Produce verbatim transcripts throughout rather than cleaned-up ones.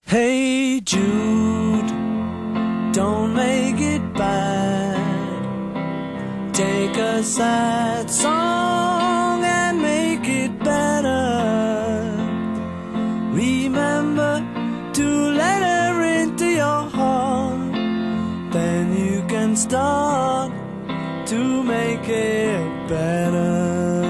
Hey Jude, don't make it bad. Take a sad song and make it better. Remember to let her into your heart. Then you can start to make it better.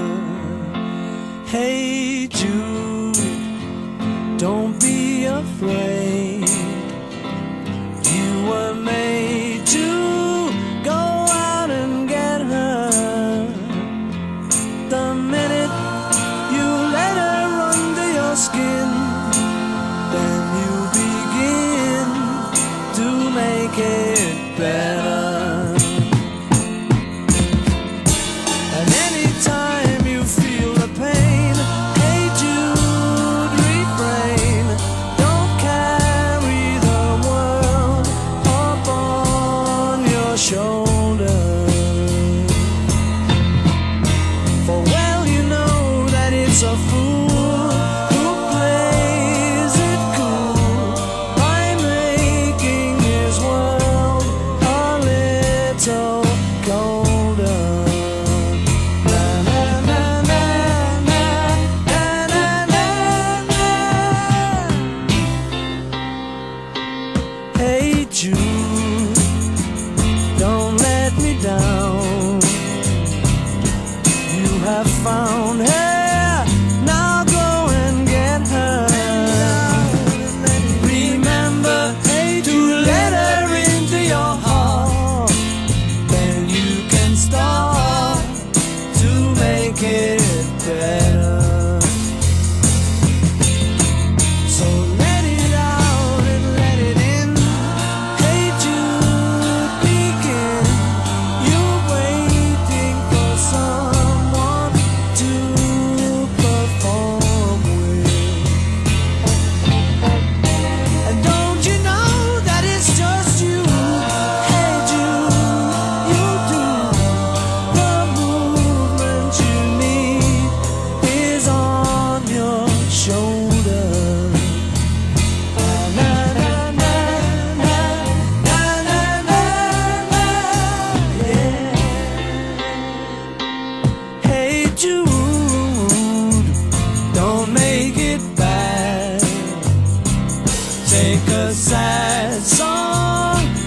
Hey Jude, don't be afraid. You were made to go out and get her. The minute you let her under your skin, then you begin to make it better. And anytime you feel the pain, hey Jude, refrain. Don't carry the world up on your shoulder. For well you know that it's a fool who plays it cool by making his world a little colder. Na na na na na na na na. Hey Jude, don't let me down. You have found her, now go and get her. Remember to let her into your heart. Then you can start to make it better. So let it out and let it in. Hey Jude, begin. You're waiting for someone to perform with. And don't you know that it's just you? Hey Jude, you do. The movement you need is on your shoulder. Na na na na na na na na, yeah. Hey Jude, don't make it bad. Take a sad song